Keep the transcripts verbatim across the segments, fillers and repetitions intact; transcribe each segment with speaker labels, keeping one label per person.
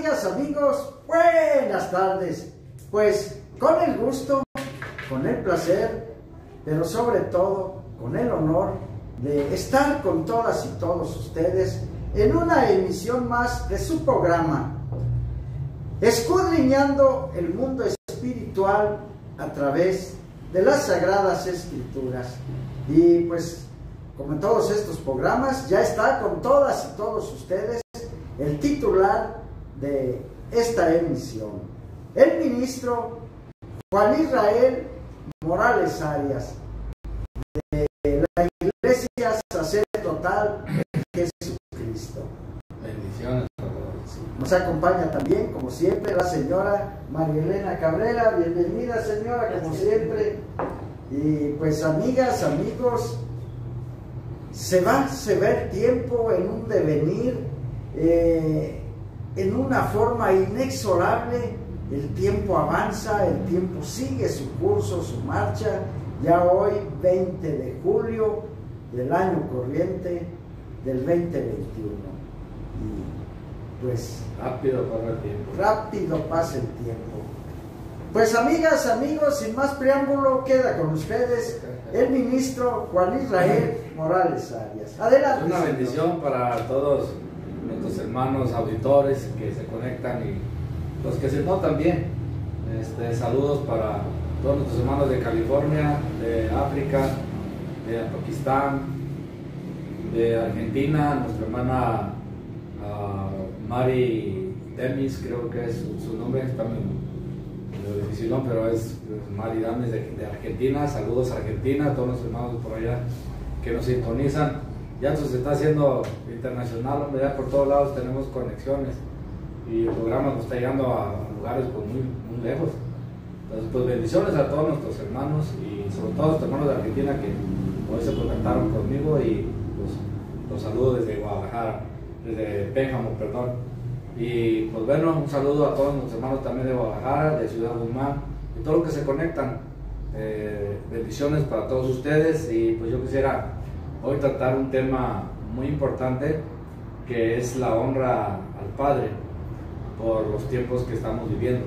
Speaker 1: amigas, amigos, buenas tardes. Pues con el gusto, con el placer, pero sobre todo con el honor de estar con todas y todos ustedes en una emisión más de su programa, escudriñando el mundo espiritual a través de las Sagradas Escrituras. Y pues, como en todos estos programas, ya está con todas y todos ustedes el titular de esta emisión, el ministro Juan Israel Morales Arias, de la Iglesia Sacerdotal de Jesucristo.
Speaker 2: Bendiciones a todos.
Speaker 1: Nos acompaña también, como siempre, la señora María Elena Cabrera. Bienvenida, señora, como siempre. Y pues, amigas, amigos, se va, se ve el tiempo en un devenir, eh, en una forma inexorable. El tiempo avanza, el tiempo sigue su curso, su marcha. Ya hoy, veinte de julio del año corriente del veinte veintiuno. Y pues
Speaker 2: Rápido pasa el tiempo.
Speaker 1: rápido pasa el tiempo. Pues, amigas, amigos, sin más preámbulo, queda con ustedes el ministro Juan Israel Morales Arias. Adelante.
Speaker 2: Es una
Speaker 1: señor.
Speaker 2: bendición para todos nuestros hermanos auditores que se conectan y los que se no también. Este, saludos para todos nuestros hermanos de California, de África, de Pakistán, de Argentina, nuestra hermana uh, Mari Demis, creo que es su, su nombre, está muy, muy difícil, ¿no? Pero es, es Mari Demis de, de Argentina. Saludos a Argentina, a todos los hermanos por allá que nos sintonizan. Ya esto se está haciendo internacional, hombre, ya por todos lados tenemos conexiones y el programa nos está llegando a lugares pues, muy, muy lejos. Entonces, pues bendiciones a todos nuestros hermanos y sobre todo a los hermanos de Argentina que hoy se contactaron conmigo y pues, los saludo desde Guadalajara, desde Pénjamo, perdón. Y pues bueno, un saludo a todos nuestros hermanos también de Guadalajara, de Ciudad Guzmán, y todos los que se conectan. Eh, bendiciones para todos ustedes y pues yo quisiera hoy tratar un tema muy importante que es la honra al Padre por los tiempos que estamos viviendo.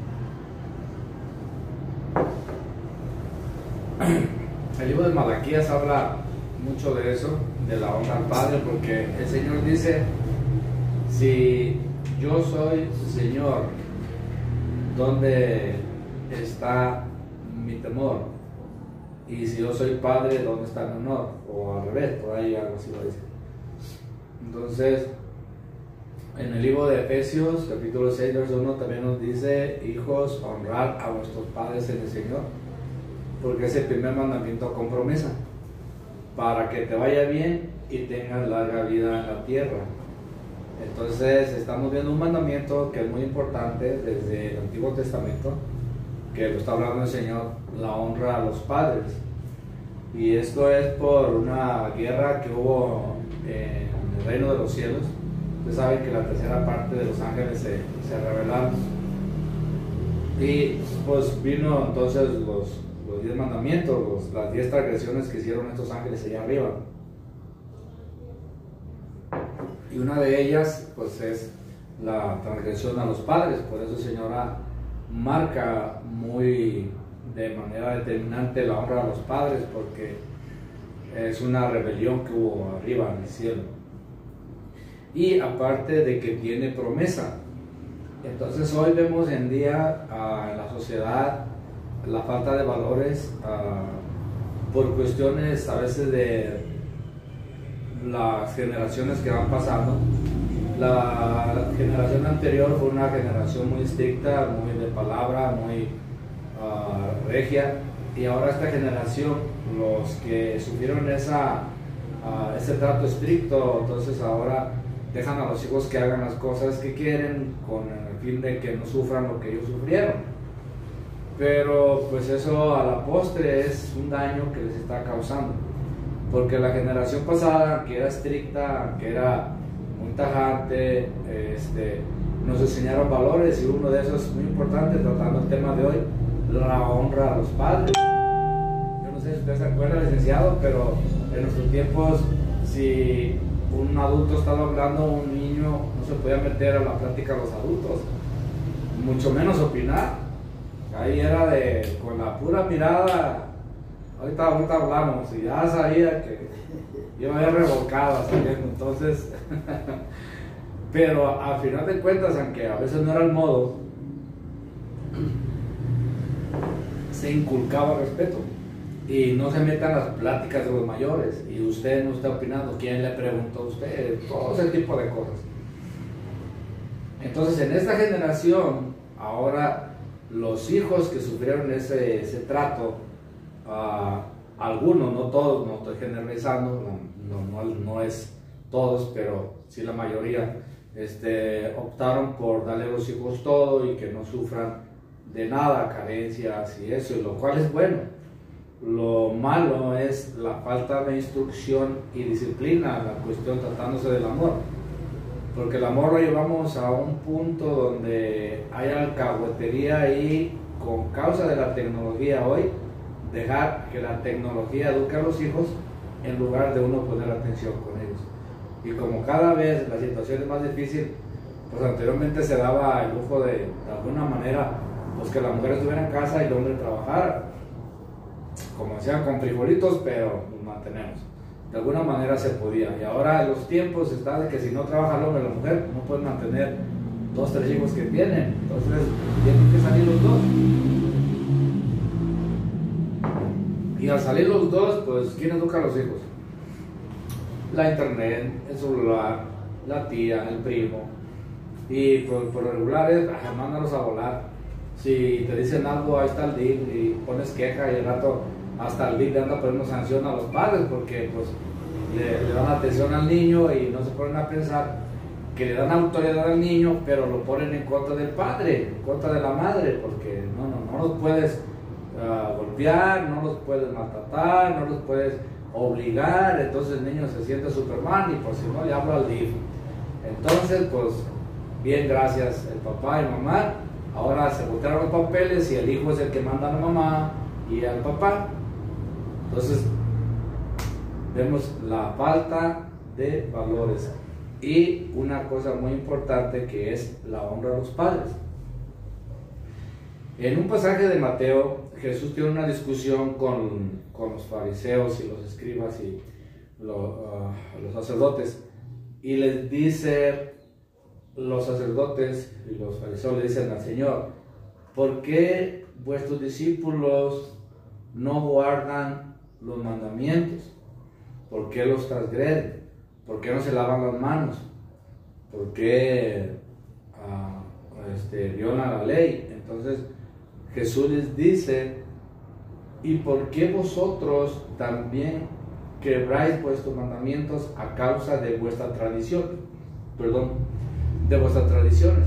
Speaker 2: El libro de Malaquías habla mucho de eso, de la honra al Padre, porque el Señor dice: si yo soy Señor, ¿dónde está mi temor? Y si yo soy Padre, ¿dónde está mi honor? O al revés, por ahí algo así lo dice. Entonces, en el libro de Efesios, capítulo seis, verso uno, también nos dice: hijos, honrad a vuestros padres en el Señor, porque es el primer mandamiento con promesa, para que te vaya bien y tengas larga vida en la tierra. Entonces, estamos viendo un mandamiento que es muy importante desde el Antiguo Testamento, que lo está hablando el Señor, la honra a los padres. Y esto es por una guerra que hubo en el reino de los cielos. Ustedes saben que la tercera parte de los ángeles se, se rebelaron. Y pues vino entonces los, los diez mandamientos, los, las diez transgresiones que hicieron estos ángeles allá arriba. Y una de ellas pues es la transgresión a los padres. Por eso el Señor marca muy de manera determinante la honra a los padres, porque es una rebelión que hubo arriba en el cielo. Y aparte de que tiene promesa. Entonces hoy vemos en día uh, en la sociedad la falta de valores uh, por cuestiones a veces de las generaciones que van pasando. La generación anterior fue una generación muy estricta, muy de palabra, muy uh, regia, y ahora esta generación, los que sufrieron esa, uh, ese trato estricto, entonces ahora dejan a los hijos que hagan las cosas que quieren con el fin de que no sufran lo que ellos sufrieron. Pero pues eso a la postre es un daño que les está causando, porque la generación pasada, que era estricta, que era muy tajante, este, nos enseñaron valores, y uno de esos es muy importante, tratando el tema de hoy, la honra a los padres. Yo no sé si usted se acuerda, licenciado, pero en nuestros tiempos, si un adulto estaba hablando, un niño niño no se podía meter a la plática a los adultos, mucho menos opinar. Ahí era de, con la pura mirada, ahorita, ahorita hablamos, y ya sabía que yo había revolcado saliendo, entonces, pero al final de cuentas, aunque a veces no era el modo, se inculcaba respeto. Y no se metan las pláticas de los mayores, y usted no está opinando, ¿quién le preguntó a usted? Todo ese tipo de cosas. Entonces, en esta generación, ahora los hijos que sufrieron ese, ese trato, uh, algunos, no todos, no estoy generalizando, no, no, no es todos, pero sí la mayoría, este, optaron por darle a los hijos todo y que no sufran de nada, carencias y eso, lo cual es bueno. Lo malo es la falta de instrucción y disciplina, la cuestión tratándose del amor, porque el amor lo llevamos a un punto donde hay alcahuetería y con causa de la tecnología hoy, dejar que la tecnología eduque a los hijos en lugar de uno poner atención con ellos. Y como cada vez la situación es más difícil, pues anteriormente se daba el lujo de, de alguna manera, pues que la mujer estuviera en casa y el hombre trabajara, como decían, con frijolitos, pero nos mantenemos. De alguna manera se podía. Y ahora los tiempos están de que si no trabaja el hombre y la mujer, no pueden mantener dos, tres hijos que tienen. Entonces tienen que salir los dos. Y al salir los dos, pues ¿quién educa a los hijos? La internet, el celular, la tía, el primo. Y por, por regular es, ah, mándalos a volar. Si te dicen algo, ahí está el D I C y pones queja y el rato hasta el D I C le anda poniendo sanción a los padres porque pues le, le dan atención al niño y no se ponen a pensar que le dan autoridad al niño, pero lo ponen en contra del padre, en contra de la madre, porque no, no, no los puedes uh, golpear, no los puedes maltratar, no los puedes obligar, entonces el niño se siente Superman y por si no le habla al D I C. Entonces pues bien, gracias el papá y mamá. Ahora se voltearon los papeles y el hijo es el que manda a la mamá y al papá. Entonces, vemos la falta de valores. Y una cosa muy importante que es la honra a los padres. En un pasaje de Mateo, Jesús tiene una discusión con, con los fariseos y los escribas y lo, uh, los sacerdotes. Y les dice... Los sacerdotes y los fariseos le dicen al Señor: ¿por qué vuestros discípulos no guardan los mandamientos? ¿Por qué los transgreden? ¿Por qué no se lavan las manos? ¿Por qué uh, este, violan la ley? Entonces Jesús les dice: ¿y por qué vosotros también quebráis vuestros mandamientos a causa de vuestra tradición? Perdón. de vuestras tradiciones,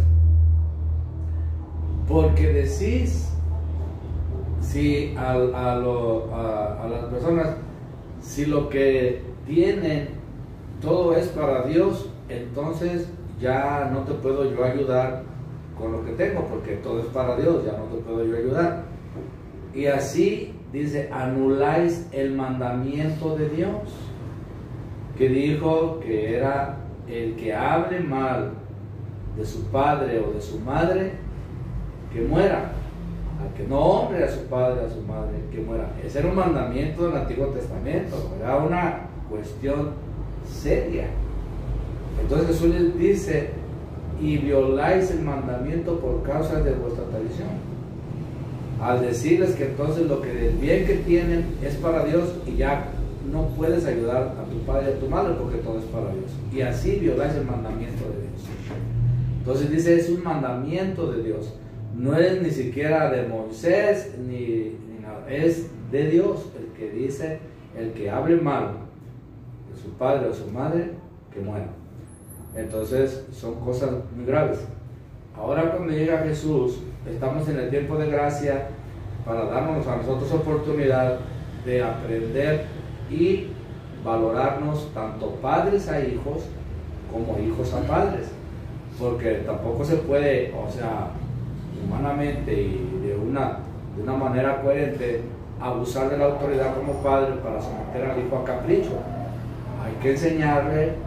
Speaker 2: porque decís, si a, a, lo, a, a las personas, si lo que tienen todo es para Dios, entonces ya no te puedo yo ayudar con lo que tengo, porque todo es para Dios, ya no te puedo yo ayudar. Y así dice, anuláis el mandamiento de Dios, que dijo que era el que hable mal de su padre o de su madre, que muera. Al que no honre a su padre, a su madre, que muera. Ese era un mandamiento del Antiguo Testamento, era una cuestión seria. Entonces Jesús les dice: y violáis el mandamiento por causa de vuestra tradición, al decirles que entonces lo que el bien que tienen es para Dios y ya no puedes ayudar a tu padre y a tu madre porque todo es para Dios, y así violáis el mandamiento de Dios. Entonces dice, es un mandamiento de Dios, no es ni siquiera de Moisés ni, ni nada, es de Dios el que dice: el que hable mal de su padre o su madre, que muera. Entonces son cosas muy graves. Ahora cuando llega Jesús, estamos en el tiempo de gracia para darnos a nosotros oportunidad de aprender y valorarnos tanto padres a hijos como hijos a padres, porque tampoco se puede, o sea, humanamente y de una, de una manera coherente, abusar de la autoridad como padre para someter al hijo a capricho. Hay que enseñarle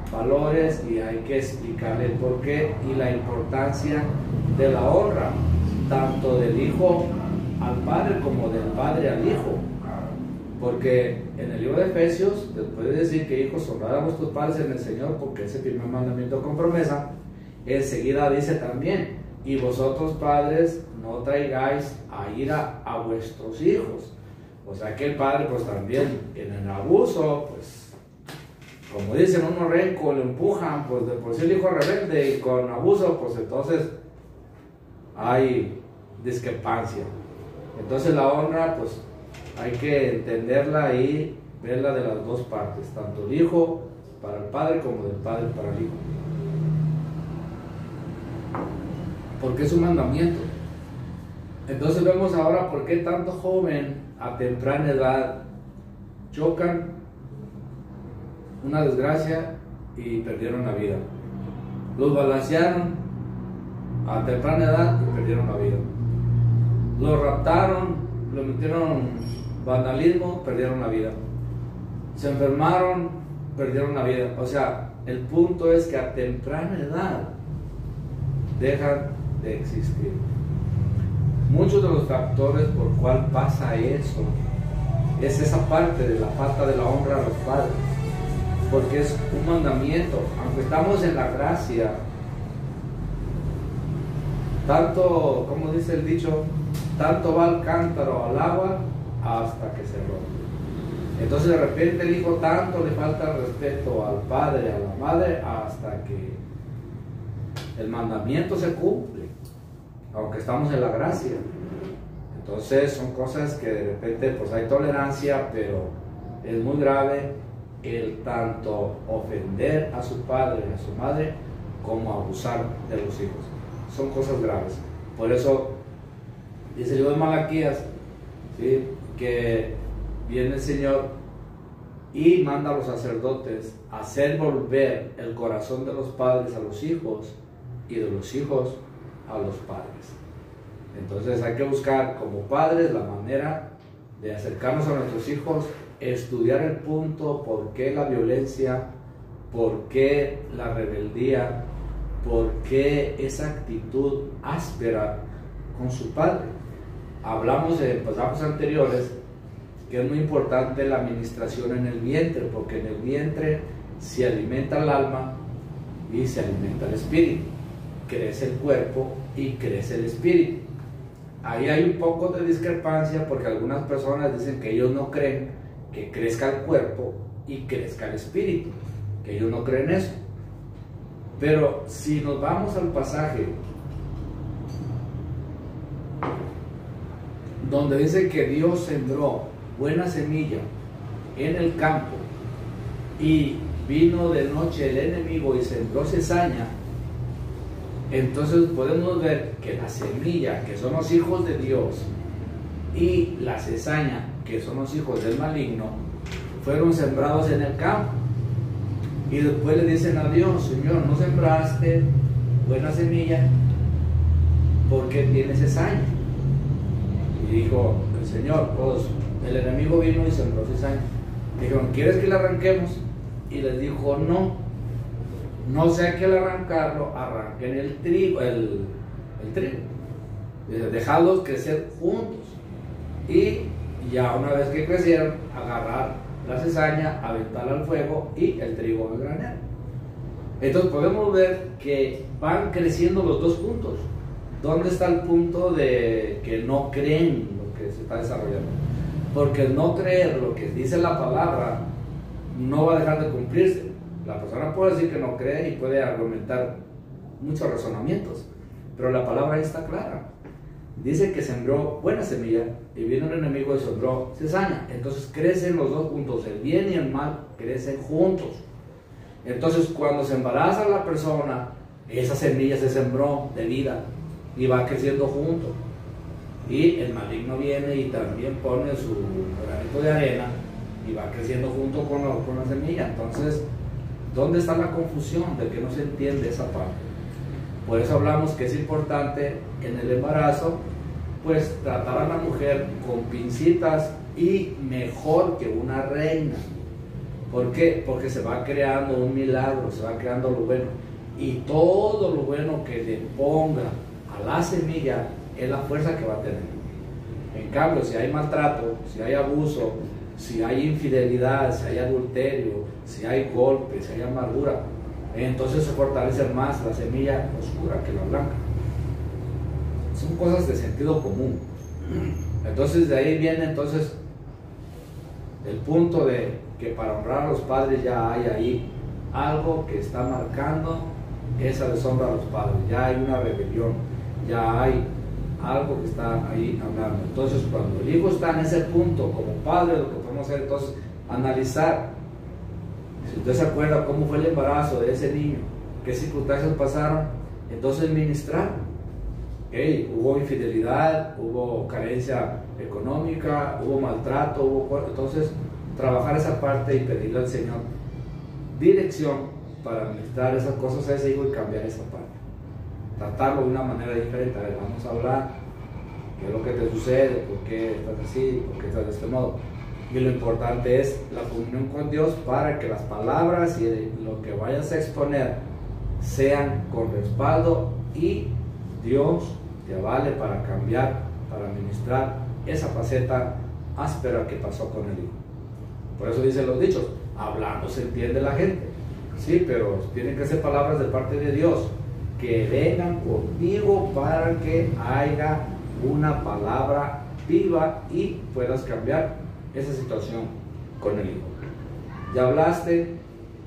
Speaker 2: valores y hay que explicarle el porqué y la importancia de la honra, tanto del hijo al padre como del padre al hijo. Porque en el libro de Efesios, después de decir que hijos, honrad a vuestros padres en el Señor, porque es el primer mandamiento con promesa, enseguida dice también, y vosotros padres no traigáis a ira a vuestros hijos. O sea que el padre pues también en el abuso, pues como dicen unos renco, le empujan, pues de por sí el hijo rebelde y con abuso, pues entonces hay discrepancia. Entonces la honra pues hay que entenderla y verla de las dos partes, tanto el hijo para el padre como del padre para el hijo. Porque es un mandamiento. Entonces vemos ahora por qué tanto joven a temprana edad chocan una desgracia y perdieron la vida. Los balancearon a temprana edad y perdieron la vida. Los raptaron, los metieron vandalismo, perdieron la vida. Se enfermaron, perdieron la vida. O sea, el punto es que a temprana edad dejan de existir. Muchos de los factores por cual pasa eso es esa parte de la falta de la honra a los padres, porque es un mandamiento. Aunque estamos en la gracia, tanto, como dice el dicho, tanto va el cántaro al agua hasta que se rompe. Entonces de repente el hijo tanto le falta el respeto al padre, a la madre, hasta que el mandamiento se cumple, aunque estamos en la gracia. Entonces son cosas que de repente pues hay tolerancia, pero es muy grave el tanto ofender a su padre y a su madre como abusar de los hijos. Son cosas graves. Por eso dice el libro de Malaquías, ¿sí?, que viene el Señor y manda a los sacerdotes a hacer volver el corazón de los padres a los hijos y de los hijos a los padres. Entonces hay que buscar como padres la manera de acercarnos a nuestros hijos, estudiar el punto, por qué la violencia, por qué la rebeldía, por qué esa actitud áspera con su padre. Hablamos en pasajes anteriores que es muy importante la administración en el vientre, porque en el vientre se alimenta el alma y se alimenta el espíritu. Crece el cuerpo y crece el espíritu. Ahí hay un poco de discrepancia porque algunas personas dicen que ellos no creen que crezca el cuerpo y crezca el espíritu, que ellos no creen eso. Pero si nos vamos al pasaje donde dice que Dios sembró buena semilla en el campo y vino de noche el enemigo y sembró cizaña, entonces podemos ver que la semilla, que son los hijos de Dios, y la cizaña, que son los hijos del maligno, fueron sembrados en el campo. Y después le dicen a Dios: Señor, no sembraste buena semilla, ¿por qué tienes cizaña? Y dijo el Señor: pues el enemigo vino y sembró cizaña. Dijeron: ¿quieres que la arranquemos? Y les dijo: no, no sea que al arrancarlo arranquen el trigo, el, el trigo. Dice: dejadlos crecer juntos. Y ya una vez que crecieron, agarrar la cizaña, aventarla al fuego y el trigo al granero. Entonces podemos ver que van creciendo los dos puntos. ¿Dónde está el punto de que no creen lo que se está desarrollando? Porque el no creer lo que dice la palabra no va a dejar de cumplirse. La persona puede decir que no cree y puede argumentar muchos razonamientos, pero la palabra ahí está clara. Dice que sembró buena semilla y vino el enemigo y sembró cizaña. Entonces crecen los dos juntos, el bien y el mal crecen juntos. Entonces cuando se embaraza la persona, esa semilla se sembró de vida y va creciendo junto. Y el maligno viene y también pone su granito de arena y va creciendo junto con la, con la semilla. Entonces, ¿dónde está la confusión de que no se entiende esa parte? Por eso hablamos que es importante en el embarazo, pues tratar a la mujer con pincitas y mejor que una reina, ¿Por qué? Porque se va creando un milagro, se va creando lo bueno. Y todo lo bueno que le ponga a la semilla es la fuerza que va a tener. En cambio, si hay maltrato, si hay abuso, si hay infidelidad, si hay adulterio, si hay golpes, si hay amargura, entonces se fortalece más la semilla oscura que la blanca. Son cosas de sentido común. Entonces de ahí viene entonces el punto de que para honrar a los padres ya hay ahí algo que está marcando esa deshonra a los padres, ya hay una rebelión, ya hay algo que está ahí hablando. Entonces cuando el hijo está en ese punto como padre, lo que podemos hacer entonces analizar, si usted se acuerda cómo fue el embarazo de ese niño, qué circunstancias pasaron, entonces ministrar. Hey, hubo infidelidad, hubo carencia económica, hubo maltrato, hubo... entonces trabajar esa parte y pedirle al Señor dirección para administrar esas cosas a ese hijo y cambiar esa parte, tratarlo de una manera diferente. A ver, vamos a hablar qué es lo que te sucede, por qué estás así, por qué estás de este modo, y lo importante es la comunión con Dios para que las palabras y lo que vayas a exponer sean con respaldo y Dios te avale para cambiar, para administrar esa faceta áspera que pasó con el hijo. Por eso dicen los dichos, hablando se entiende la gente, sí, pero tienen que ser palabras de parte de Dios que vengan contigo para que haya una palabra viva y puedas cambiar esa situación con el hijo. Ya hablaste,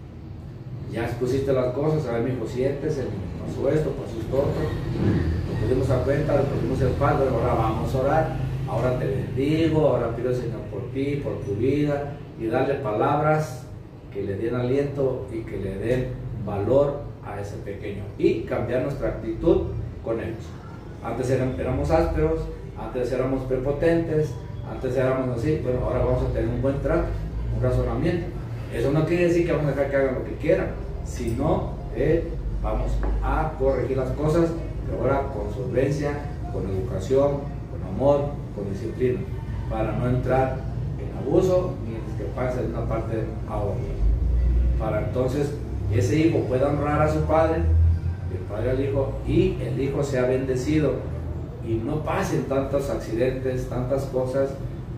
Speaker 2: ya expusiste las cosas, a ver, mi hijo, siéntese, pasó esto, pasó esto otro, nos pudimos dar cuenta, nos pudimos el padre, ahora vamos a orar, ahora te bendigo, ahora pido al Señor por ti, por tu vida, y darle palabras que le den aliento y que le den valor a ese pequeño, y cambiar nuestra actitud con ellos. Antes éramos ásperos, antes éramos prepotentes, antes éramos así, bueno, ahora vamos a tener un buen trato, un razonamiento. Eso no quiere decir que vamos a dejar que hagan lo que quieran, sino que vamos a corregir las cosas, pero ahora con solvencia, con educación, con amor, con disciplina, para no entrar en abuso ni en discrepancia de una parte a otra. Para entonces ese hijo pueda honrar a su padre, el padre al hijo, y el hijo sea bendecido y no pasen tantos accidentes, tantas cosas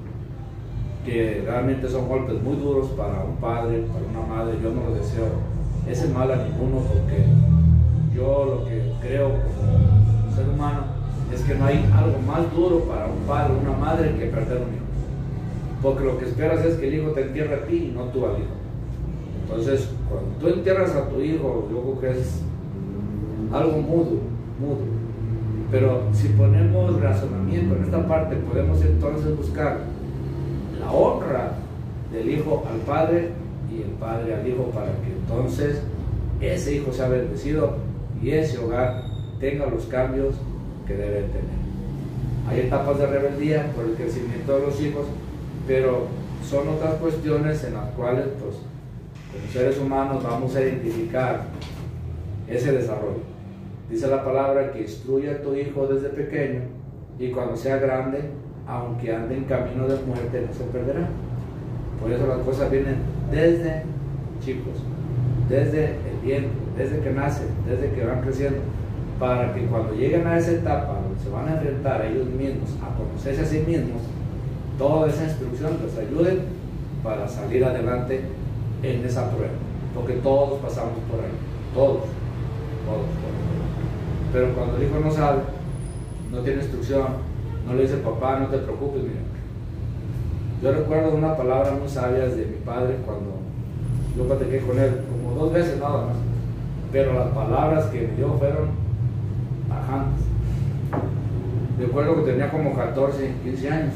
Speaker 2: que realmente son golpes muy duros para un padre, para una madre. Yo no lo deseo ese mal a ninguno, porque yo lo que creo como ser humano es que no hay algo más duro para un padre o una madre que perder un hijo, porque lo que esperas es que el hijo te entierre a ti y no tú al hijo. Entonces cuando tú entierras a tu hijo, yo creo que es algo mudo, mudo. Pero si ponemos razonamiento en esta parte, podemos entonces buscar la honra del hijo al padre y el padre al hijo, para que entonces ese hijo sea bendecido y ese hogar tenga los cambios que debe tener. Hay etapas de rebeldía por el crecimiento de los hijos, pero son otras cuestiones en las cuales, pues, como seres humanos vamos a identificar ese desarrollo. Dice la palabra que instruye a tu hijo desde pequeño, y cuando sea grande, aunque ande en camino de muerte, no se perderá. Por eso las cosas vienen desde chicos, desde el vientre, desde que nacen, desde que van creciendo, para que cuando lleguen a esa etapa donde se van a enfrentar a ellos mismos, a conocerse a sí mismos, toda esa instrucción les ayude para salir adelante en esa prueba, porque todos pasamos por ahí, todos, todos, todos. Pero cuando el hijo no sabe, no tiene instrucción, no le dice papá, no te preocupes, mira. Yo recuerdo una palabra muy sabia de mi padre cuando yo platiqué con él, como dos veces nada más, pero las palabras que me dio fueron tajantes. Recuerdo que tenía como catorce, quince años,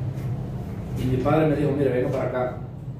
Speaker 2: y mi padre me dijo, mire, venga para acá.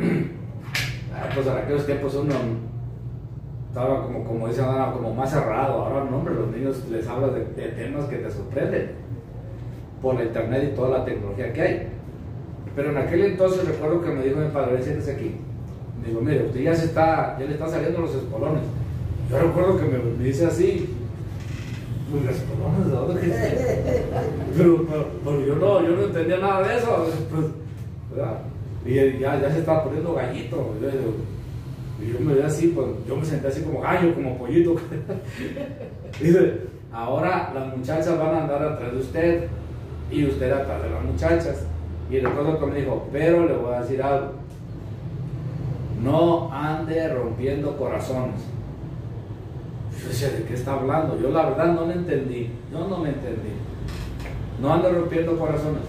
Speaker 2: Pues en aquellos tiempos uno estaba como, como dicen ahora, como más cerrado. Ahora no, hombre, los niños les hablas de, de temas que te sorprenden por la internet y toda la tecnología que hay. Pero en aquel entonces recuerdo que me dijo mi padre, siéntese aquí. Me dijo, mire, usted ya se está, ya le están saliendo los espolones. Yo recuerdo que me, me dice así, pues los espolones, ¿de dónde que pero, pero, pero yo no, yo no entendía nada de eso, pues, ¿verdad? Y ya, ya se estaba poniendo gallito. Yo digo, Y yo me veía así, pues yo me senté así como gallo, como pollito. Dice, ahora las muchachas van a andar atrás de usted y usted atrás de las muchachas. Y el doctor me dijo, pero le voy a decir algo, no ande rompiendo corazones. Yo decía, ¿de qué está hablando? Yo la verdad no me entendí, yo no me entendí. No ande rompiendo corazones.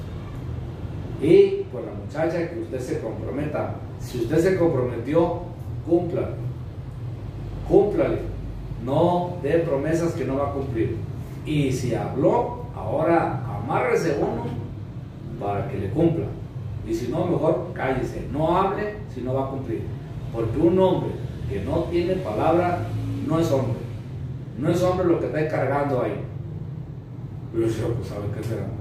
Speaker 2: Y pues la muchacha, que usted se comprometa. Si usted se comprometió, cúmplale. Cúmplale. No dé promesas que no va a cumplir. Y si habló, ahora amárrese uno para que le cumpla. Y si no, mejor cállese. No hable si no va a cumplir. Porque un hombre que no tiene palabra no es hombre. No es hombre lo que está cargando ahí. Y yo decía, pues ¿sabe qué será?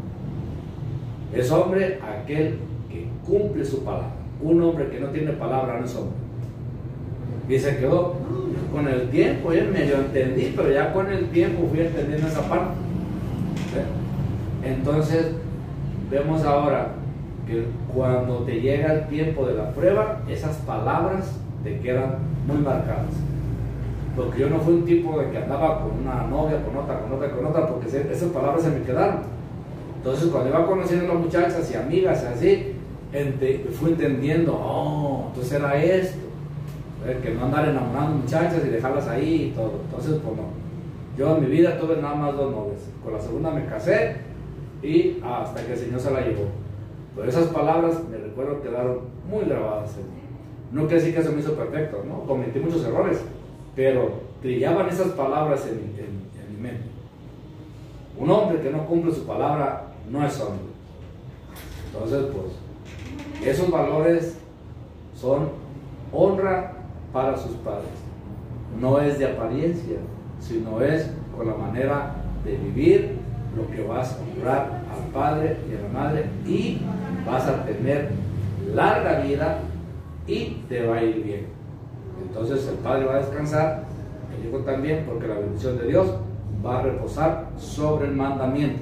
Speaker 2: Es hombre aquel que cumple su palabra. Un hombre que no tiene palabra no es hombre. Y se quedó con el tiempo, yo medio entendí, pero ya con el tiempo fui entendiendo esa parte. ¿Sí? Entonces, vemos ahora que cuando te llega el tiempo de la prueba, esas palabras te quedan muy marcadas. Porque yo no fui un tipo de que andaba con una novia, con otra, con otra, con otra, porque esas palabras se me quedaron. Entonces, cuando iba conociendo a las muchachas y amigas así, ente, fui entendiendo, oh, entonces era esto, ¿eh? Que no andar enamorando muchachas y dejarlas ahí y todo. Entonces, pues no. Yo en mi vida tuve nada más dos novias. Con la segunda me casé y hasta que el Señor se la llevó. Pero esas palabras, me recuerdo, quedaron muy grabadas en mí. No quiere decir que eso me hizo perfecto, ¿no? Cometí muchos errores, pero brillaban esas palabras en, en, en mi mente. Un hombre que no cumple su palabra no es hombre. Entonces, pues, esos valores son honra para sus padres. No es de apariencia, sino es con la manera de vivir lo que vas a honrar al padre y a la madre, y vas a tener larga vida y te va a ir bien. Entonces el padre va a descansar, el hijo también, porque la bendición de Dios va a reposar sobre el mandamiento.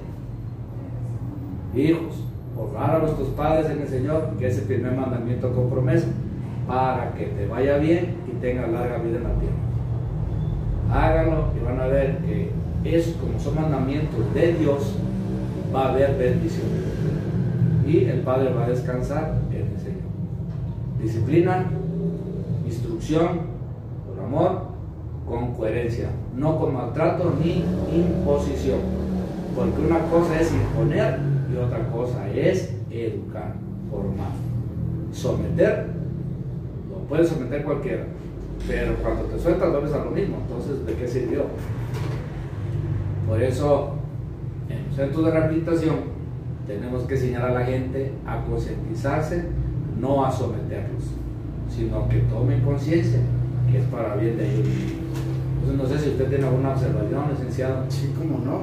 Speaker 2: Hijos, honrar a nuestros padres en el Señor, que es el primer mandamiento con promesa, para que te vaya bien y tengas larga vida en la tierra. Háganlo y van a ver que es como son mandamientos de Dios, va a haber bendición. Y el Padre va a descansar en el Señor. Disciplina, instrucción, por amor, con coherencia, no con maltrato ni imposición. Porque una cosa es imponer y otra cosa es educar, formar. Someter, lo puede someter cualquiera, pero cuando te sueltas vuelves a lo mismo. Entonces, ¿de qué sirvió? Por eso, en los centros de rehabilitación tenemos que enseñar a la gente a concientizarse, no a someterlos, sino que tomen conciencia que es para bien de ellos. Entonces, no sé si usted tiene alguna observación, licenciado.
Speaker 1: Sí, cómo no.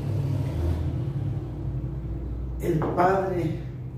Speaker 1: El Padre,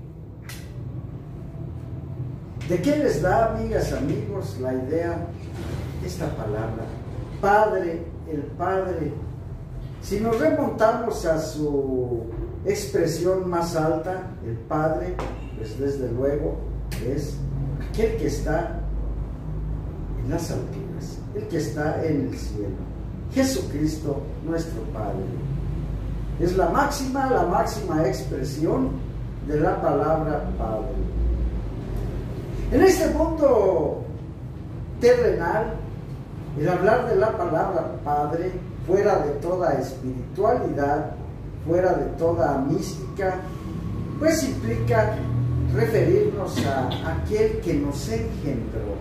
Speaker 1: ¿de qué les da, amigas, amigos, la idea, esta palabra? Padre, el Padre. Si nos remontamos a su expresión más alta, el Padre, pues desde luego es aquel que está en las alturas, el que está en el cielo. Jesucristo, nuestro Padre. Es la máxima, la máxima expresión de la palabra Padre. En este mundo terrenal, el hablar de la palabra Padre, fuera de toda espiritualidad, fuera de toda mística, pues implica referirnos a aquel que nos engendró.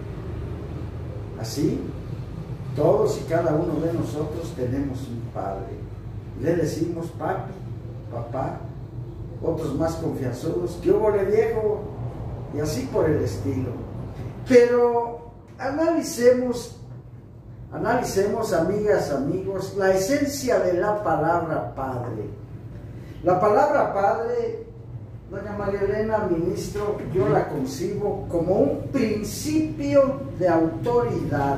Speaker 1: Así, todos y cada uno de nosotros tenemos un Padre. Le decimos papi, papá, otros más confianzudos, ¿qué hubo le viejo? Y así por el estilo. Pero analicemos, analicemos, amigas, amigos, la esencia de la palabra Padre. La palabra Padre, doña María Elena, ministro, yo la concibo como un principio de autoridad.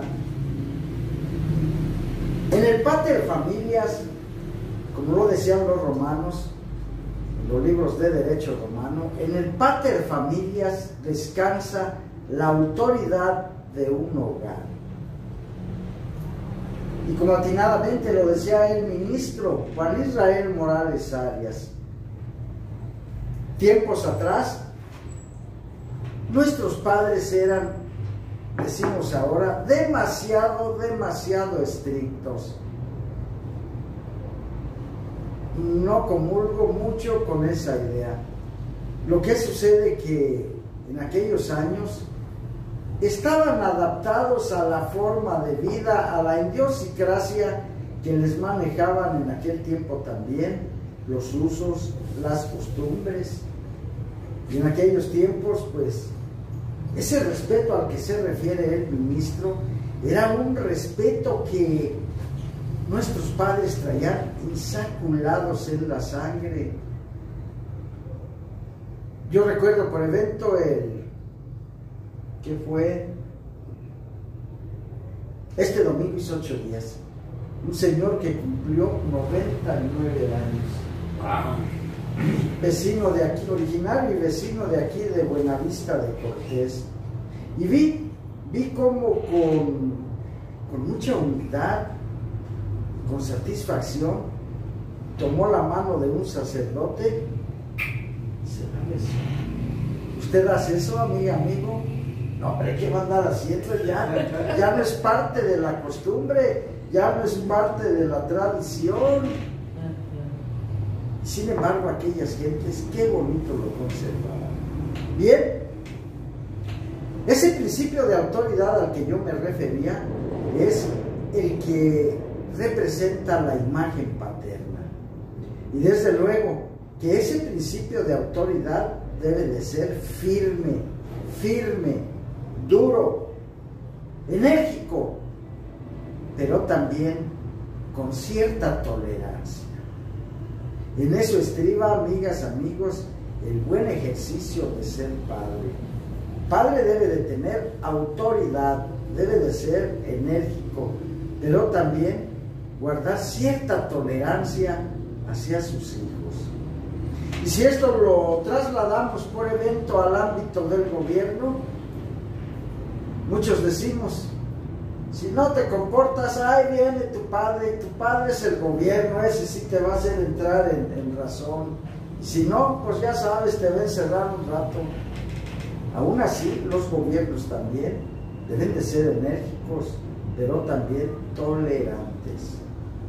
Speaker 1: En el Pater Familias, como lo decían los romanos, en los libros de derecho romano, en el Pater Familias descansa la autoridad de un hogar. Y como atinadamente lo decía el ministro Juan Israel Morales Arias, tiempos atrás, nuestros padres eran, decimos ahora, demasiado, demasiado estrictos. No comulgo mucho con esa idea. Lo que sucede que en aquellos años estaban adaptados a la forma de vida, a la idiosincrasia que les manejaban en aquel tiempo también, los usos, las costumbres. Y en aquellos tiempos, pues, ese respeto al que se refiere el ministro era un respeto que nuestros padres traían insaculados en la sangre. Yo recuerdo por evento el que fue este domingo, hizo ocho días, un señor que cumplió noventa y nueve años. Wow. Vecino de aquí, originario y vecino de aquí de Buenavista de Cortés. Y vi, vi cómo con, con mucha humildad, con satisfacción, tomó la mano de un sacerdote y se la besó. ¿Usted hace eso, amiga, amigo? No, hombre, ¿qué va a andar haciendo? Ya, ya no es parte de la costumbre, ya no es parte de la tradición. Sin embargo, aquellas gentes, qué bonito lo conservaban. Bien, ese principio de autoridad al que yo me refería es el que representa la imagen paterna. Y desde luego que ese principio de autoridad debe de ser firme, firme, duro, enérgico, pero también con cierta tolerancia. En eso estriba, amigas, amigos, el buen ejercicio de ser padre. Padre debe de tener autoridad, debe de ser enérgico, pero también guardar cierta tolerancia hacia sus hijos. Y si esto lo trasladamos por evento al ámbito del gobierno, muchos decimos, si no te comportas, ahí viene tu padre, y tu padre es el gobierno, ese sí te va a hacer entrar en, en razón. Si no, pues ya sabes, te va a encerrar un rato. Aún así, los gobiernos también deben de ser enérgicos, pero también tolerantes.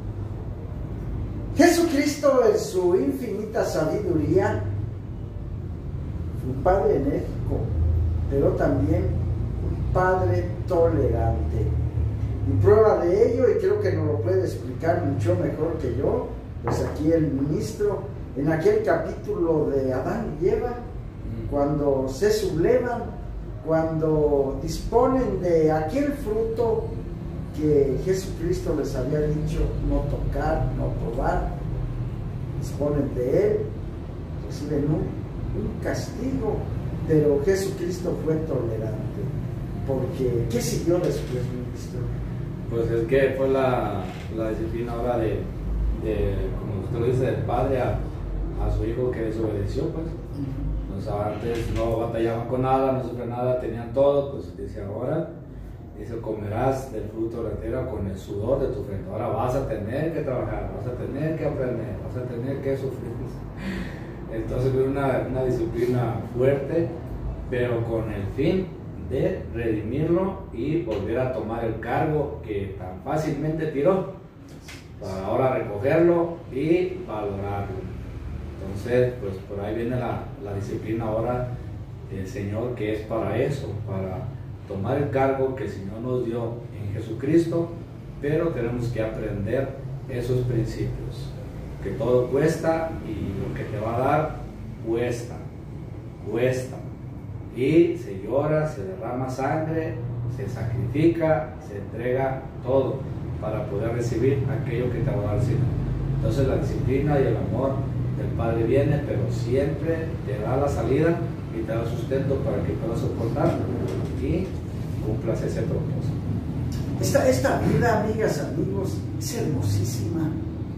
Speaker 1: Jesucristo, en su infinita sabiduría, fue un padre enérgico, pero también un padre tolerante. Y prueba de ello, y creo que nos lo puede explicar mucho mejor que yo, pues aquí el ministro, en aquel capítulo de Adán y Eva, cuando se sublevan, cuando disponen de aquel fruto que Jesucristo les había dicho no tocar, no probar, disponen de él, reciben un, un castigo, pero Jesucristo fue tolerante, porque ¿qué siguió después, ministro?
Speaker 2: Pues es que fue la, la disciplina ahora de, de, como usted lo dice, del padre a, a su hijo que desobedeció, pues. Uh-huh. O sea, antes no batallaban con nada, no sufrían nada, tenían todo, pues dice ahora, dice, comerás del fruto de la tierra con el sudor de tu frente. Ahora vas a tener que trabajar, vas a tener que aprender, vas a tener que sufrir. Entonces fue una, una disciplina fuerte, pero con el fin de redimirlo y volver a tomar el cargo que tan fácilmente tiró, para ahora recogerlo y valorarlo. Entonces, pues por ahí viene la, la disciplina ahora del Señor, que es para eso, para tomar el cargo que el Señor nos dio en Jesucristo, pero tenemos que aprender esos principios, que todo cuesta y lo que te va a dar cuesta, cuesta. Y se llora, se derrama sangre, se sacrifica, se entrega todo para poder recibir aquello que te va a dar el Señor. Entonces la disciplina y el amor del Padre viene, pero siempre te da la salida y te da sustento para que puedas soportarlo y cumplas ese propósito.
Speaker 1: Esta, esta vida, amigas, amigos, es hermosísima.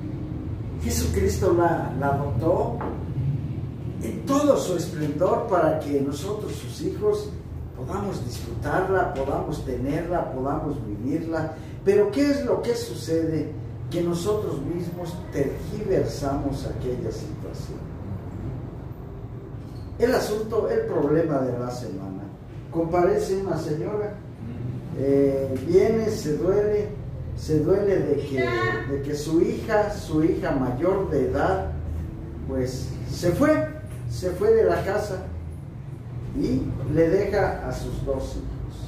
Speaker 1: Jesucristo la, la dotó en todo su esplendor para que nosotros, sus hijos, podamos disfrutarla, podamos tenerla, podamos vivirla. Pero ¿qué es lo que sucede? Que nosotros mismos tergiversamos aquella situación. El asunto, el problema de la semana. Comparece una señora, eh, viene, se duele, se duele de que, de que su hija, su hija mayor de edad, pues se fue, se fue de la casa y le deja a sus dos hijos.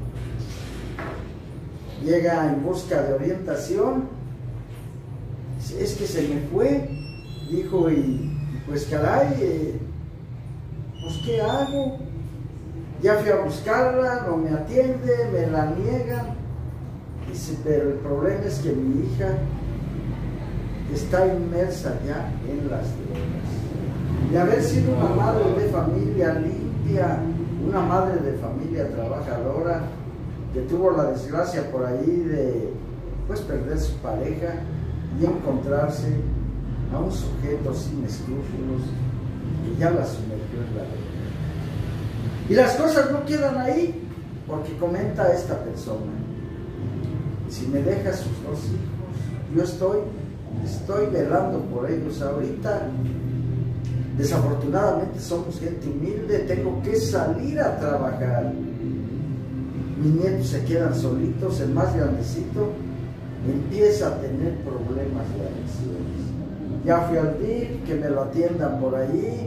Speaker 1: Llega en busca de orientación, es que se me fue, dijo, y pues caray, eh, pues ¿qué hago? Ya fui a buscarla, no me atiende, me la niegan. Dice, pero el problema es que mi hija está inmersa ya en las drogas. De haber sido una madre de familia limpia, una madre de familia trabajadora, que tuvo la desgracia por ahí de pues perder su pareja y encontrarse a un sujeto sin escrúpulos que ya la sumergió en la droga. Y las cosas no quedan ahí, porque comenta esta persona, si me deja sus dos hijos, yo estoy, estoy velando por ellos ahorita. Desafortunadamente somos gente humilde, tengo que salir a trabajar. Mis nietos se quedan solitos, el más grandecito empieza a tener problemas de adicciones. Ya fui al D I F, que me lo atiendan por ahí.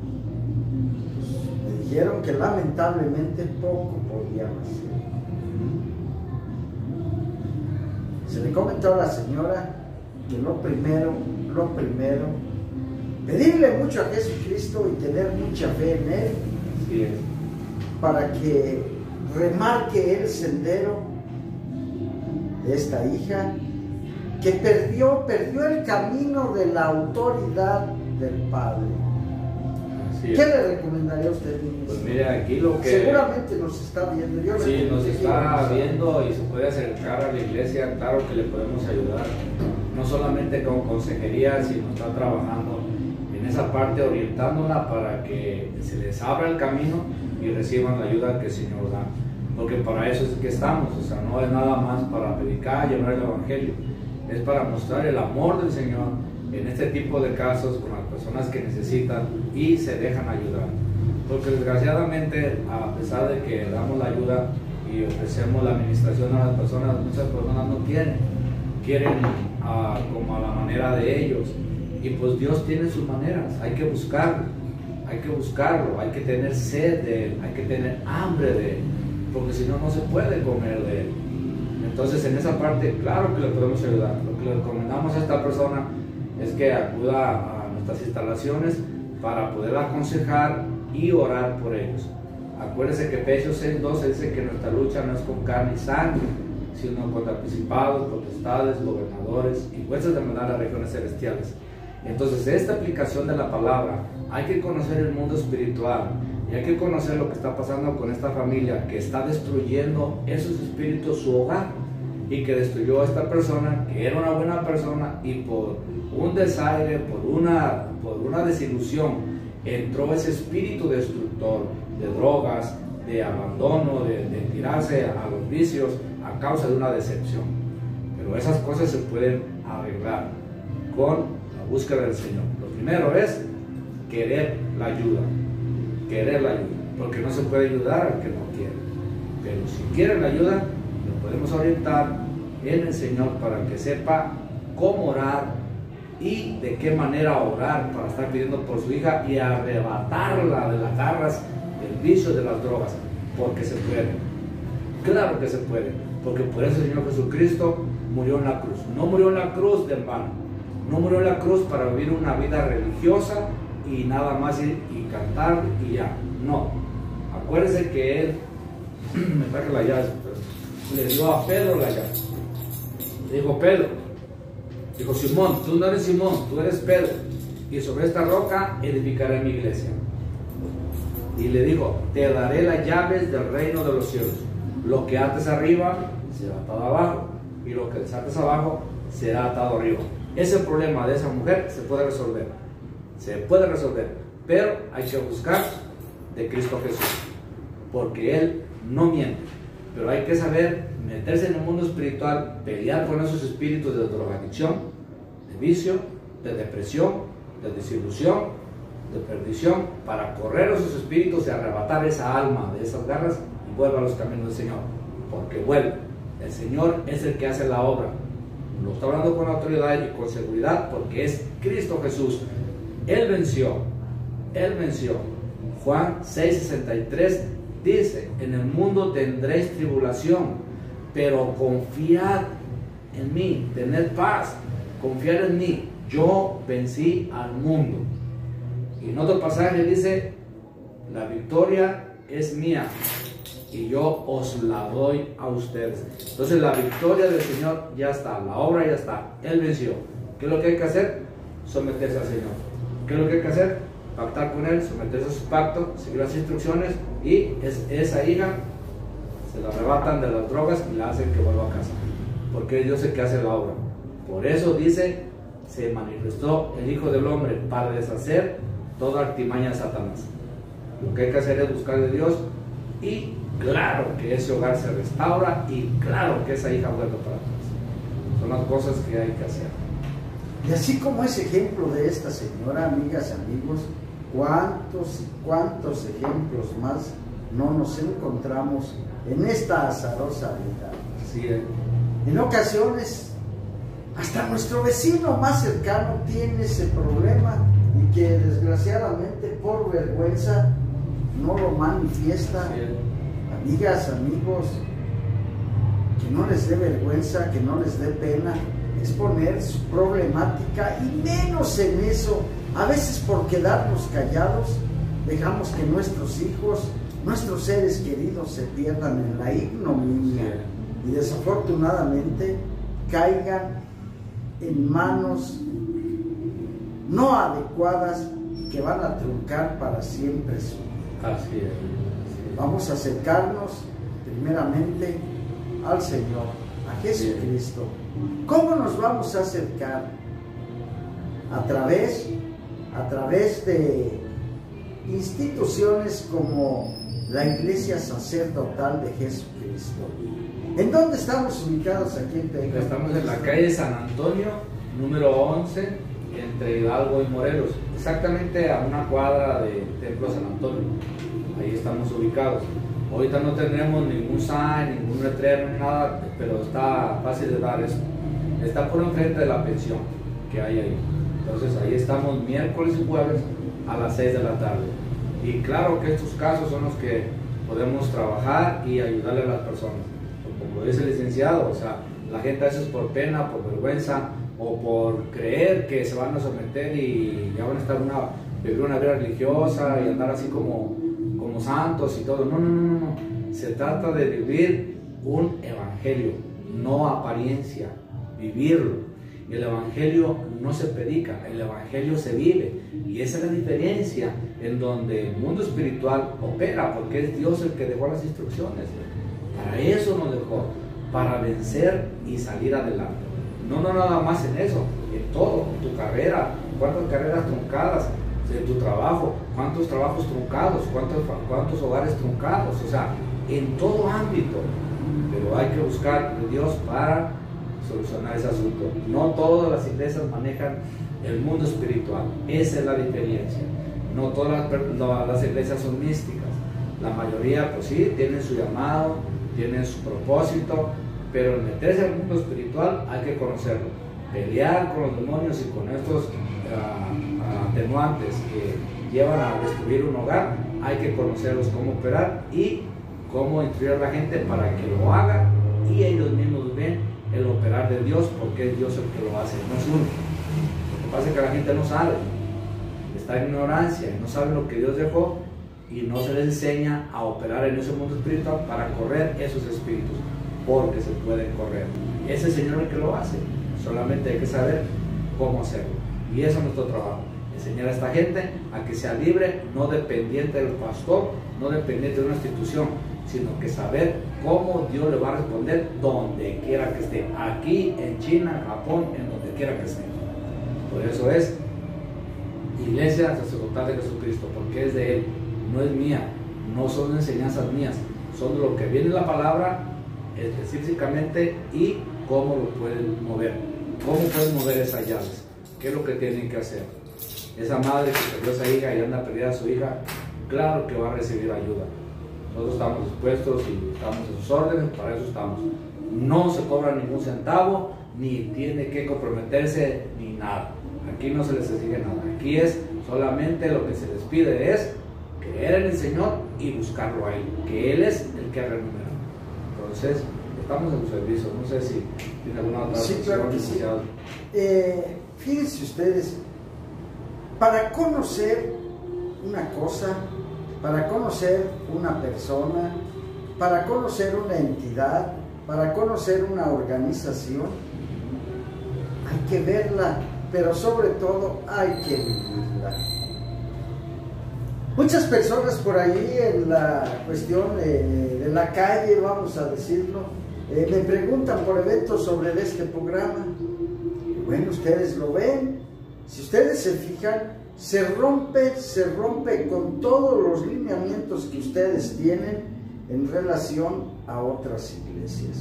Speaker 1: Me dijeron que lamentablemente poco podían hacer. Se le comentó a la señora que lo primero, lo primero, pedirle mucho a Jesucristo y tener mucha fe en Él,
Speaker 2: sí,
Speaker 1: para que remarque el sendero de esta hija que perdió, perdió el camino de la autoridad del Padre.
Speaker 2: Así
Speaker 1: ¿Qué
Speaker 2: es.
Speaker 1: le recomendaría a usted, ministro?
Speaker 2: Pues mire, aquí lo que...
Speaker 1: Seguramente nos está viendo. Yo
Speaker 2: Sí, nos está
Speaker 1: que
Speaker 2: viendo y se puede acercar a la iglesia, claro que le podemos ayudar, no solamente con consejería, sino está trabajando en esa parte, orientándola para que se les abra el camino y reciban la ayuda que el Señor da, porque para eso es que estamos, o sea, no es nada más para predicar, llevar el evangelio, es para mostrar el amor del Señor en este tipo de casos con las personas que necesitan y se dejan ayudar. Porque desgraciadamente, a pesar de que damos la ayuda y ofrecemos la administración a las personas, muchas personas no quieren, quieren uh, como a la manera de ellos. Y pues Dios tiene sus maneras, hay que buscarlo, hay que buscarlo, hay que tener sed de Él, hay que tener hambre de Él, porque si no, no se puede comer de Él. Entonces, en esa parte, claro que le podemos ayudar. Lo que le recomendamos a esta persona es que acuda a nuestras instalaciones para poder aconsejar y orar por ellos. Acuérdense que Efesios seis doce dice que nuestra lucha no es con carne y sangre, sino contra principados, potestades, gobernadores y jueces de maldad en las regiones celestiales. Entonces, esta aplicación de la palabra, hay que conocer el mundo espiritual y hay que conocer lo que está pasando con esta familia que está destruyendo esos espíritus, su hogar, y que destruyó a esta persona que era una buena persona, y por un desaire, por una, por una desilusión, entró ese espíritu destructor de drogas, de abandono, de, de tirarse a los vicios a causa de una decepción. Pero esas cosas se pueden arreglar con la búsqueda del Señor. Lo primero es querer la ayuda, querer la ayuda, porque no se puede ayudar al que no quiere. Pero si quieren la ayuda, lo podemos orientar en el Señor para que sepa cómo orar y de qué manera orar para estar pidiendo por su hija y arrebatarla de las garras del vicio de las drogas, porque se puede, claro que se puede, porque por eso el Señor Jesucristo murió en la cruz. No murió en la cruz de en vano, no murió en la cruz para vivir una vida religiosa y nada más ir y cantar y ya, no. Acuérdense que Él me traje la llave, le dio a Pedro la llave. Le dijo: Pedro, dijo Simón, tú no eres Simón, tú eres Pedro, y sobre esta roca edificaré mi iglesia. Y le dijo: te daré las llaves del reino de los cielos. Lo que ates arriba será atado abajo, y lo que desates abajo será atado arriba. Ese problema de esa mujer se puede resolver, se puede resolver, pero hay que buscar de Cristo Jesús, porque Él no miente. Pero hay que saber meterse en el mundo espiritual, pelear con esos espíritus de drogadicción, de vicio, de depresión, de desilusión, de perdición, para correr esos espíritus y arrebatar esa alma de esas garras y vuelva a los caminos del Señor, porque vuelve. El Señor es el que hace la obra. Lo está hablando con autoridad y con seguridad, porque es Cristo Jesús. Él venció, Él venció. Juan seis sesenta y tres dice: en el mundo tendréis tribulación, pero confiad en mí, tened paz, confiad en mí, yo vencí al mundo. Y en otro pasaje dice: la victoria es mía y yo os la doy a ustedes. Entonces la victoria del Señor ya está, la obra ya está, Él venció. ¿Qué es lo que hay que hacer? Someterse al Señor. ¿Qué es lo que hay que hacer? Pactar con Él, someterse a sus pactos, seguir las instrucciones, y es, esa hija se la arrebatan de las drogas y la hacen que vuelva a casa, porque Dios es el que hace la obra. Por eso dice: se manifestó el Hijo del Hombre para deshacer toda artimaña de Satanás. Lo que hay que hacer es buscar de Dios, y claro que ese hogar se restaura, y claro que esa hija vuelve para atrás. Son las cosas que hay que hacer.
Speaker 1: Y así como ese ejemplo de esta señora, amigas y amigos, ¿cuántos y cuántos ejemplos más no nos encontramos en esta azarosa vida?
Speaker 2: Así es.
Speaker 1: En ocasiones, hasta nuestro vecino más cercano tiene ese problema, y que desgraciadamente por vergüenza no lo manifiesta. Amigas, amigos, que no les dé vergüenza, que no les dé pena exponer su problemática, y menos en eso. A veces por quedarnos callados dejamos que nuestros hijos, nuestros seres queridos se pierdan en la ignominia y desafortunadamente caigan en manos no adecuadas, que van a truncar para siempre su vida.
Speaker 2: Así es. Así es.
Speaker 1: Vamos a acercarnos primeramente al Señor, a Jesucristo. ¿Cómo nos vamos a acercar? A través, a través de instituciones como la Iglesia Sacerdotal de Jesucristo. ¿En dónde estamos ubicados aquí en Tecate?
Speaker 2: Estamos en la calle San Antonio, número once, entre Hidalgo y Morelos, exactamente a una cuadra de Templo San Antonio. Ahí estamos ubicados. Ahorita no tenemos ningún sign, ningún letrero, ni nada, pero está fácil de dar eso. Está por enfrente de la pensión que hay ahí. Entonces ahí estamos miércoles y jueves a las seis de la tarde. Y claro que estos casos son los que podemos trabajar y ayudarle a las personas. Como dice el licenciado, o sea, la gente a veces por pena, por vergüenza o por creer que se van a someter y ya van a estar una, vivir una vida religiosa y andar así como, como santos y todo. No, no, no, no. Se trata de vivir un evangelio, no apariencia, vivirlo. Y el evangelio no se predica, el evangelio se vive. Y esa es la diferencia en donde el mundo espiritual opera, porque es Dios el que dejó las instrucciones. Para eso nos dejó, para vencer y salir adelante. No, no nada más en eso, en todo, en tu carrera, cuántas carreras truncadas, en tu trabajo, cuántos trabajos truncados, cuántos, cuántos hogares truncados, o sea, en todo ámbito. Pero hay que buscar de Dios para solucionar ese asunto. No todas las iglesias manejan el mundo espiritual, esa es la diferencia. No todas las, las iglesias son místicas. La mayoría, pues sí, tienen su llamado, tienen su propósito, pero en meterse al mundo espiritual hay que conocerlo. Pelear con los demonios y con estos uh, atenuantes que llevan a destruir un hogar, hay que conocerlos, cómo operar y cómo instruir a la gente para que lo haga, y ellos mismos ven el operar de Dios, porque es Dios el que lo hace, no es uno. Lo que pasa es que la gente no sabe, está en ignorancia, no sabe lo que Dios dejó, y no se les enseña a operar en ese mundo espiritual para correr esos espíritus, porque se pueden correr. Ese Señor el que lo hace, solamente hay que saber cómo hacerlo, y eso es nuestro trabajo, enseñar a esta gente a que sea libre, no dependiente del pastor, no dependiente de una institución, sino que saber cómo Dios le va a responder donde quiera que esté, aquí, en China, en Japón, en donde quiera que esté. Por eso es Iglesia Sacerdotal de Jesucristo, porque es de Él, no es mía, no son enseñanzas mías, son lo que viene en la palabra específicamente y cómo lo pueden mover, cómo pueden mover esas llaves, qué es lo que tienen que hacer. Esa madre que perdió a esa hija y anda perdida a su hija, claro que va a recibir ayuda. Nosotros estamos dispuestos y estamos a sus órdenes, para eso estamos. No se cobra ningún centavo, ni tiene que comprometerse, ni nada. Aquí no se les exige nada. Aquí es solamente lo que se les pide es creer en el Señor y buscarlo a Él, que Él es el que remunera. Entonces, estamos en su servicio. No sé si tiene alguna otra
Speaker 1: sí, claro que sí. Eh, fíjense ustedes, para conocer una cosa, para conocer una persona, para conocer una entidad, para conocer una organización, hay que verla, pero sobre todo hay que vivirla. Muchas personas por ahí en la cuestión eh, de la calle, vamos a decirlo, eh, me preguntan por eventos sobre este programa. Y bueno, ustedes lo ven, si ustedes se fijan, se rompe, se rompe con todos los lineamientos que ustedes tienen en relación a otras iglesias.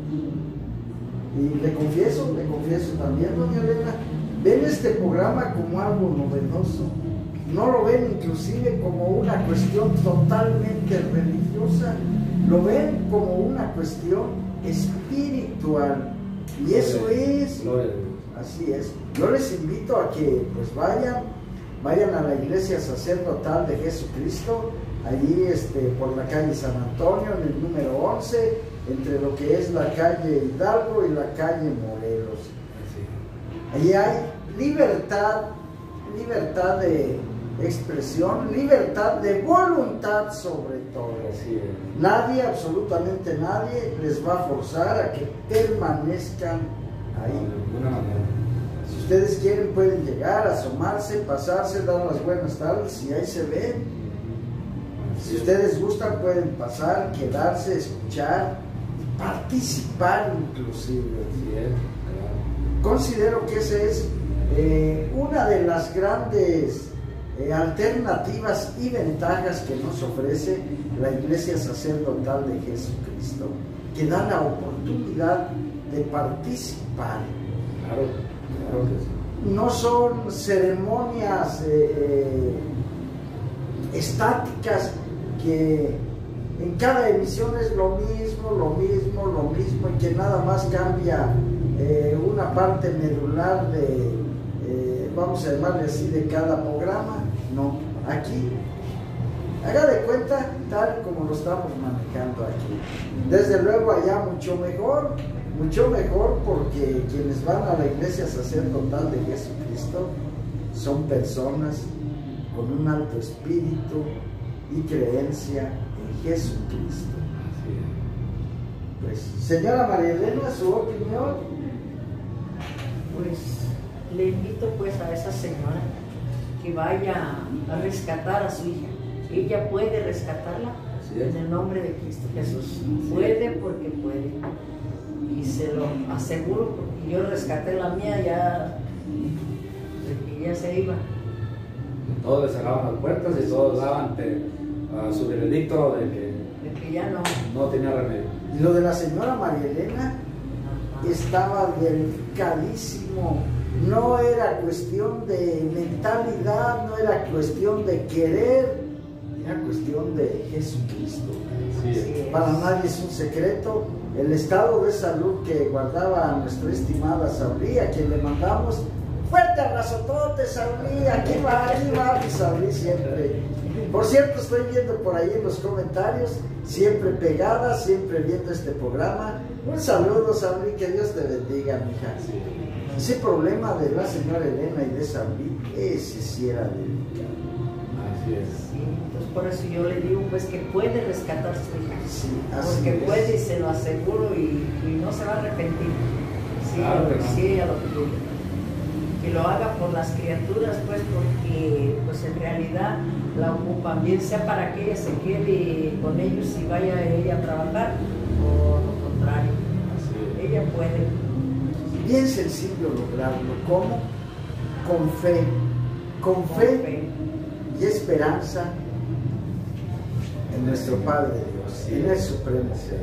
Speaker 1: Y le confieso, le confieso también, doña Elena, ven este programa como algo novedoso, no lo ven inclusive como una cuestión totalmente religiosa, lo ven como una cuestión espiritual, y eso es, así es. Yo les invito a que pues vayan, vayan a la iglesia sacerdotal de Jesucristo, allí este, por la calle San Antonio, en el número once, entre lo que es la calle Hidalgo y la calle Morelos. Allí hay libertad, libertad de expresión, libertad de voluntad sobre todo. Nadie, absolutamente nadie, les va a forzar a que permanezcan ahí. Si ustedes quieren pueden llegar, asomarse, pasarse, dar las buenas tardes y ahí se ven. Si ustedes gustan pueden pasar, quedarse, escuchar, participar inclusive. Considero que esa es eh, una de las grandes eh, alternativas y ventajas que nos ofrece la Iglesia Sacerdotal de Jesucristo, que da la oportunidad de participar.
Speaker 2: Claro, claro que sí.
Speaker 1: No son ceremonias eh, estáticas que en cada emisión es lo mismo, lo mismo, lo mismo, y que nada más cambia eh, una parte medular de, eh, vamos a llamarle así, de cada programa. No, aquí, haga de cuenta tal como lo estamos manejando aquí. Desde luego allá mucho mejor, mucho mejor, porque quienes van a la Iglesia Sacerdotal de Jesucristo son personas con un alto espíritu y creencia en Jesucristo. Pues, señora María Elena, su opinión.
Speaker 3: Pues le invito pues a esa señora que vaya a rescatar a su hija. Ella puede rescatarla en el nombre de Cristo Jesús. Puede porque puede. Y se lo aseguro, porque yo rescaté la mía ya, de que ya se iba.
Speaker 2: Todos le cerraban las puertas y todos daban a su veredicto de que,
Speaker 3: de que ya no.
Speaker 2: no tenía remedio.
Speaker 1: Lo de la señora María Elena estaba delicadísimo. No era cuestión de mentalidad, no era cuestión de querer, era cuestión de Jesucristo.
Speaker 2: Sí,
Speaker 1: para nadie es un secreto el estado de salud que guardaba a nuestra estimada Saulí, a quien le mandamos fuerte abrazotote, Saulí, aquí va, aquí va mi Saulí siempre. Por cierto, estoy viendo por ahí en los comentarios, siempre pegada, siempre viendo este programa. Un saludo, Saulí, que Dios te bendiga, mija. Ese problema de la señora Elena y de Saulí, ese sí era delicado.
Speaker 2: Así es.
Speaker 3: Sí, entonces por eso yo le digo pues que puede rescatar a su hija.
Speaker 1: Sí, así
Speaker 3: porque
Speaker 1: es.
Speaker 3: puede, y se lo aseguro, y, y no se va a arrepentir. Sí,
Speaker 2: Claro que no.
Speaker 3: sí, ella lo pide. Que lo haga por las criaturas, pues, porque pues en realidad la ocupan, bien sea para que ella se quede con ellos y vaya ella a trabajar, o lo contrario.
Speaker 2: Así es.
Speaker 3: Ella puede.
Speaker 1: Bien sencillo lograrlo. ¿Cómo? Con fe. Con fe y esperanza en nuestro Padre Dios, en el supremo ser.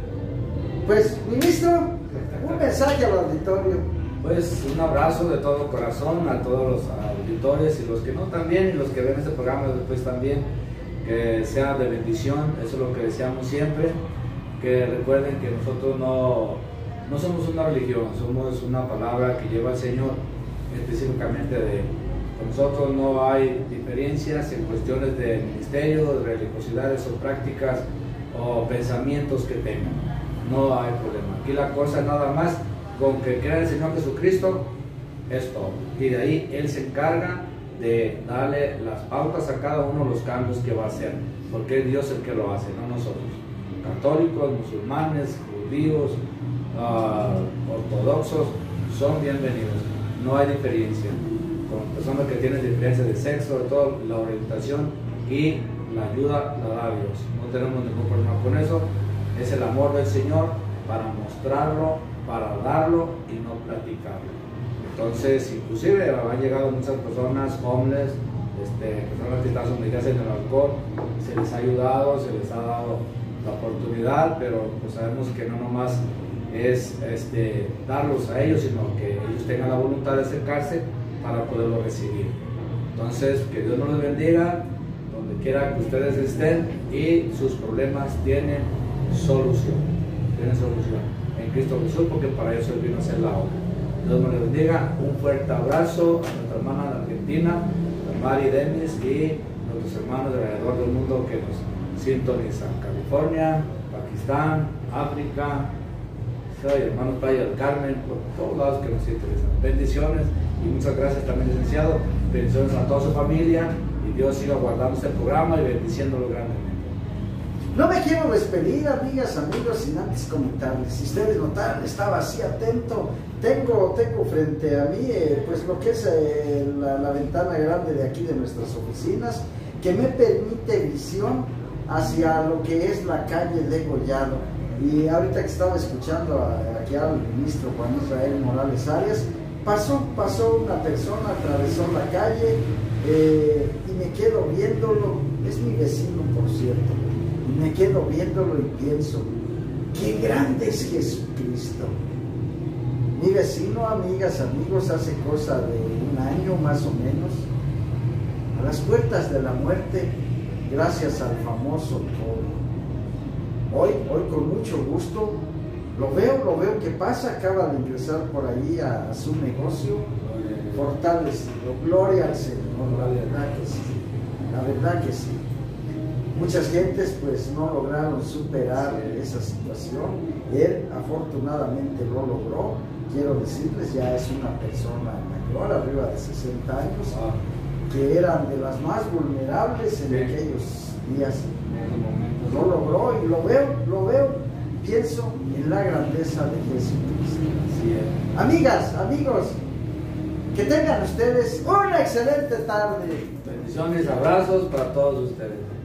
Speaker 1: Pues, ministro, un mensaje al auditorio.
Speaker 2: Pues un abrazo de todo corazón a todos los auditores y los que no también, y los que ven este programa después también, que sea de bendición. Eso es lo que deseamos siempre, que recuerden que nosotros no, no somos una religión, somos una palabra que lleva el Señor, específicamente de Él. Con nosotros no hay diferencias en cuestiones de ministerio, de religiosidades o prácticas o pensamientos que tengan. No hay problema. Aquí la cosa nada más con que crea el Señor Jesucristo es todo. Y de ahí Él se encarga de darle las pautas a cada uno de los cambios que va a hacer, porque es Dios el que lo hace, no nosotros. Católicos, musulmanes, judíos, uh, ortodoxos, son bienvenidos. No hay diferencia. Con personas que tienen diferencia de sexo, de todo, la orientación y la ayuda la da Dios. No tenemos ningún problema con eso. Es el amor del Señor para mostrarlo, para darlo y no platicarlo. Entonces, inclusive han llegado muchas personas homeless, este, personas que están sometidas en el alcohol, se les ha ayudado, se les ha dado la oportunidad, pero pues sabemos que no nomás es este, darlos a ellos, sino que ellos tengan la voluntad de acercarse para poderlo recibir. Entonces, que Dios nos les bendiga, donde quiera que ustedes estén, y sus problemas tienen solución, tienen solución en Cristo Jesús, porque para eso Él vino a hacer la obra. Dios nos les bendiga, un fuerte abrazo a nuestra hermana de Argentina, a Mari Demis, y a nuestros hermanos de alrededor del mundo que nos sintonizan, California, Pakistán, África, soy hermano Playa del Carmen, por todos lados que nos interesan. Bendiciones y muchas gracias también, licenciado. Bendiciones a toda su familia, y Dios siga guardando este programa y bendiciéndolo grandemente.
Speaker 1: No me quiero despedir, amigas, amigos, sin antes comentarles. Si ustedes notaron, estaba así atento. Tengo, tengo frente a mí eh, pues lo que es eh, la, la ventana grande de aquí de nuestras oficinas, que me permite visión hacia lo que es la calle de Gollado. Y ahorita que estaba escuchando a, aquí al ministro Juan Israel Morales Arias, pasó, pasó una persona, atravesó la calle eh, y me quedo viéndolo. Es mi vecino, por cierto. Y me quedo viéndolo y pienso, qué grande es Jesucristo. Mi vecino, amigas, amigos, hace cosa de un año más o menos, a las puertas de la muerte, gracias al famoso todo. Hoy, hoy con mucho gusto, lo veo, lo veo que pasa, acaba de ingresar por ahí a, a su negocio, fortalecido. Gloria al Señor, la verdad que sí, la verdad que sí. Muchas gentes pues no lograron superar esa situación. Él afortunadamente lo logró. Quiero decirles, ya es una persona mayor, arriba de sesenta años, que eran de las más vulnerables en aquellos días. Lo logró y lo veo, lo veo, pienso en la grandeza de Jesucristo. Amigas, amigos, que tengan ustedes una excelente tarde.
Speaker 2: Bendiciones, abrazos para todos ustedes.